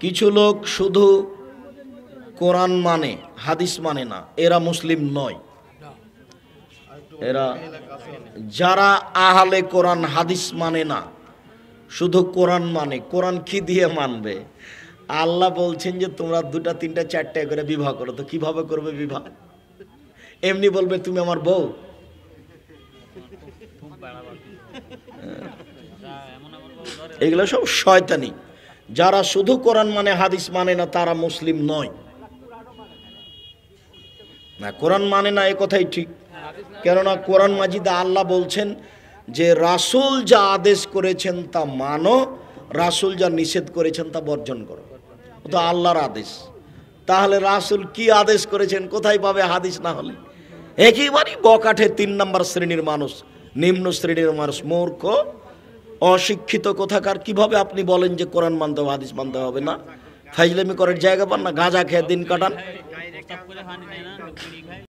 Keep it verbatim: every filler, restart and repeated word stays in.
কিছু লোক শুধু কোরআন মানে হাদিস মানে না, এরা মুসলিম নয়। এরা যারা আহলে কোরআন হাদিস মানে না, শুধু কোরআন মানে, কোরআন কি দিয়ে মানবে? আল্লাহ বলছেন যে তোমরা দুটা তিনটা চারটা করে বিবাহ করো, তো কিভাবে করবে বিবাহ? এমনি বলবে তুমি আমার বউ? এগুলো সব শয়তানি। যারা শুধু কোরআন মানে হাদিস মানে না তারা মুসলিম নয়। না, কোরআন মানে না এ কথাই ঠিক। কেননা কোরআন মাজিদে আল্লাহ বলছেন যে রাসূল যা আদেশ করেছেন তা মানো, রাসূল যা নিষেধ করেছেন তা বর্জন করো। তো আল্লাহর আদেশ। তাহলে রাসূল কি আদেশ করেছেন কোথায় পাবে হাদিস না হলে? একেবারেই বকাঠে তিন নম্বর শ্রেণীর মানুষ, নিম্ন শ্রেণীর মানুষ, মূর্খ অশিক্ষিত কোথাকার। কিভাবে আপনি বলেন যে কোরআন মানতে হবে হাদিস মানতে হবে না? ফাইজলামি করার জায়গা পান না? গাঁজা খেয়ে দিন কাটান।